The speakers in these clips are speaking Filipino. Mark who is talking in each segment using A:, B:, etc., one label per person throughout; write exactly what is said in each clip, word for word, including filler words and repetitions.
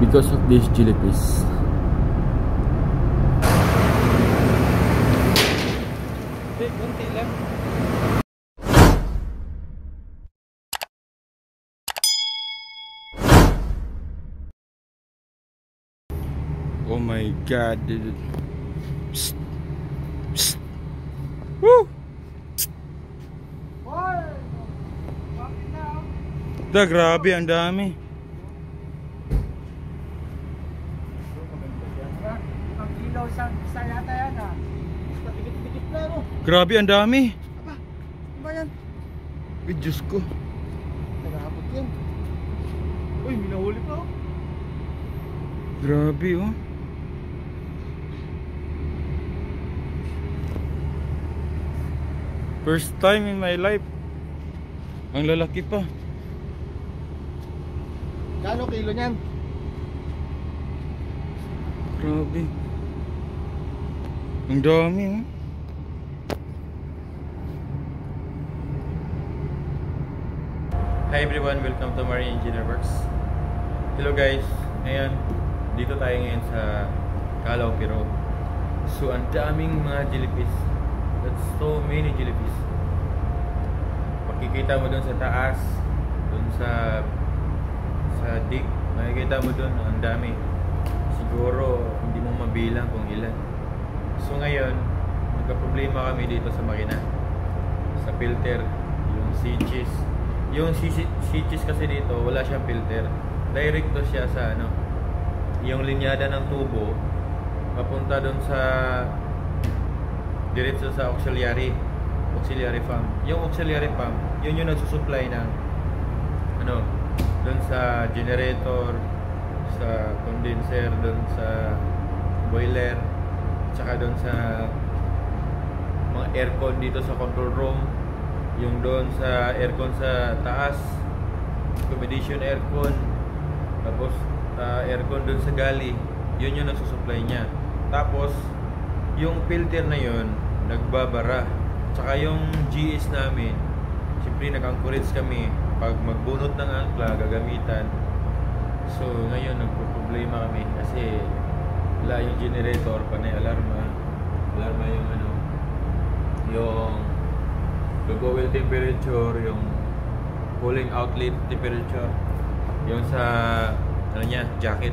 A: because of this jellyfish. Oh my god, dude. Psst. Psst. Woo! Da, grabe, ang dami. Grabe, ang dami.
B: Apa? Ano ba yan?
A: Ay, Diyos ko.
B: Nagahapot yan. Uy, minahuli pa oh.
A: Grabe oh. First time in my life. Ang lalaki pa.
B: Kano kilo niyan?
A: Grabe. Ang dami oh. Hi everyone, welcome to Marine Engineer Works. Hello guys, ngayon dito tayo ngayon sa Calaw, Pero. So ang daming mga jellyfish. That's so many jellyfish. Makikita mo dun sa taas, dun sa sa dig, makikita mo dun ang dami. Siguro hindi mo mabilang kung ilan. So ngayon nagka-problema kami dito sa makina, sa filter, yung switches. Yung switches kasi dito wala siyang filter, direkto siya sa ano, yung linyada ng tubo papunta doon sa diretso sa auxiliary auxiliary pump. Yung auxiliary pump, yun yung nagsusupply ng ano, doon sa generator, sa condenser, doon sa boiler, tsaka doon sa mga aircon dito sa control room, yung doon sa aircon sa taas, accommodation aircon, tapos uh, aircon doon sa galley, yun yung nagsusupply niya. Tapos yung filter na yun nagbabara, tsaka yung G S namin, siyempre nag-encourage kami pag magbunot ng angkla gagamitan. So ngayon nagpo-problema kami kasi wala yung generator, panay alarma alarma yung ano, yung logo oil temperature, yung cooling outlet temperature, yung sa ano niya, jacket.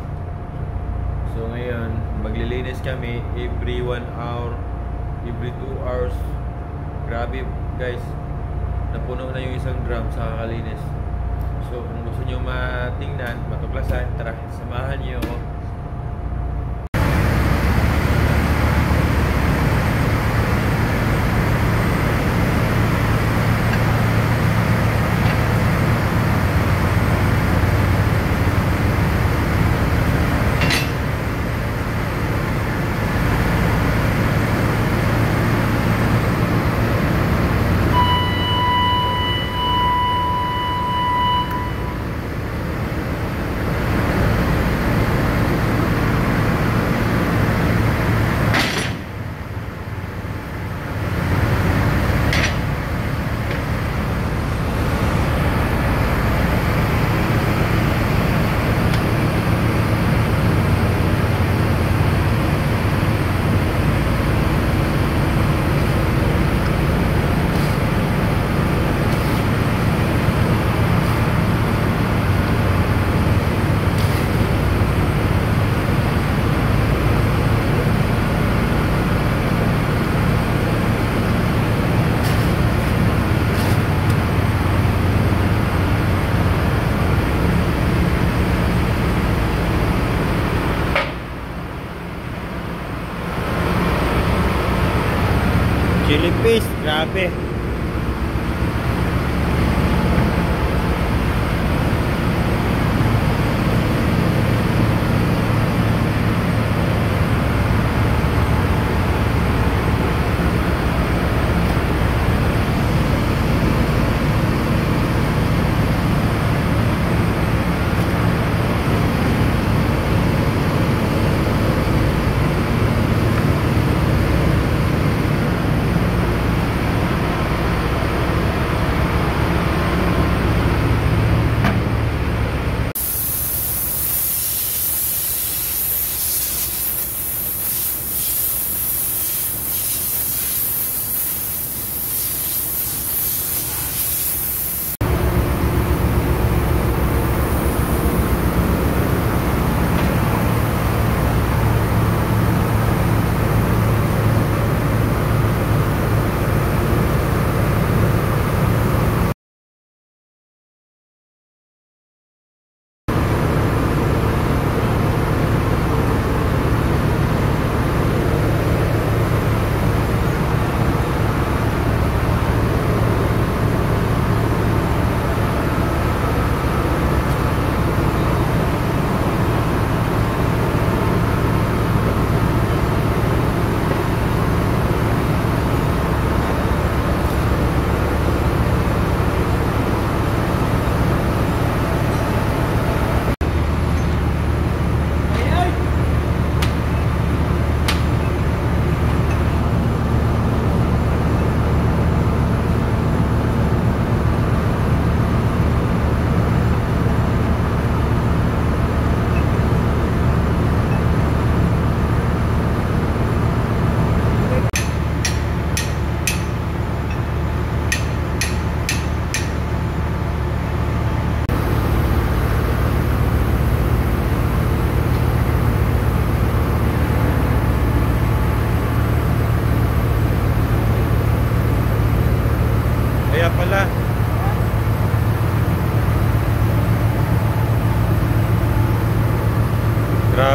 A: So ngayon maglilinis kami every one hour, every two hours. Grabe guys, napuno na yung isang drum sa kakalinis. So kung gusto nyo matingnan, matuklasan, tara, samahan nyo ako. Jellyfish, grabe.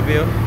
A: Grabe oh.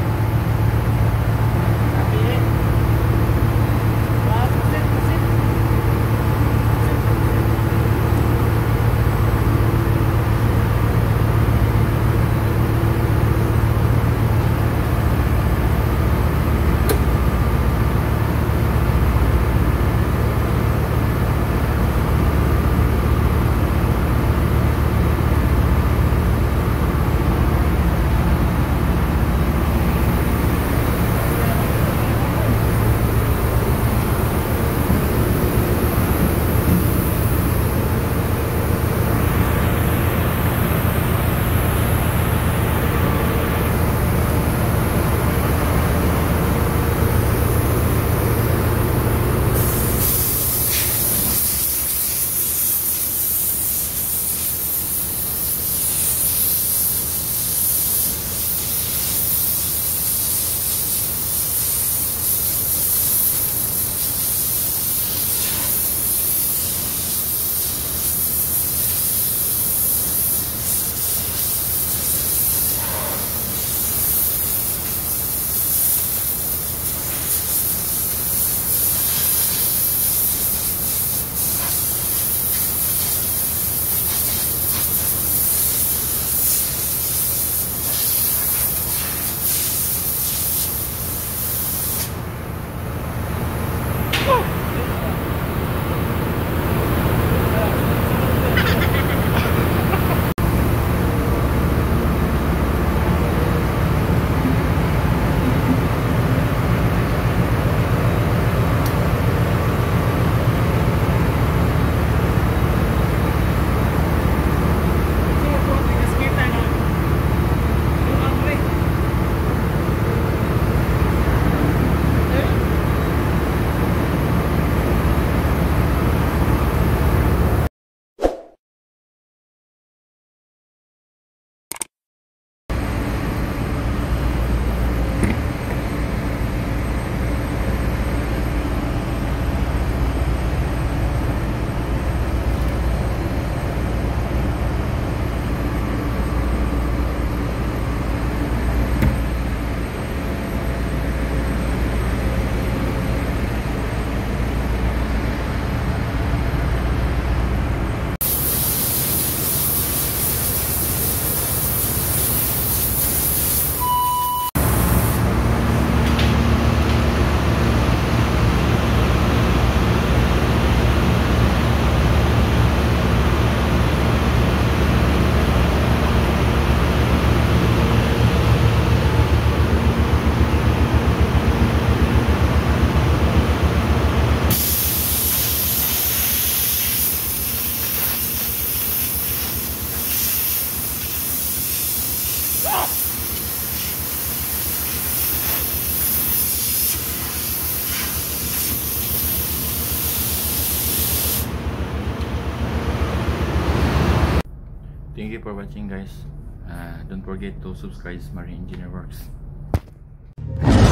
A: Thank you for watching, guys. Uh, don't forget to subscribe to Marine Engineer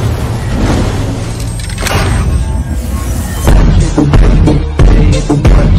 A: Works.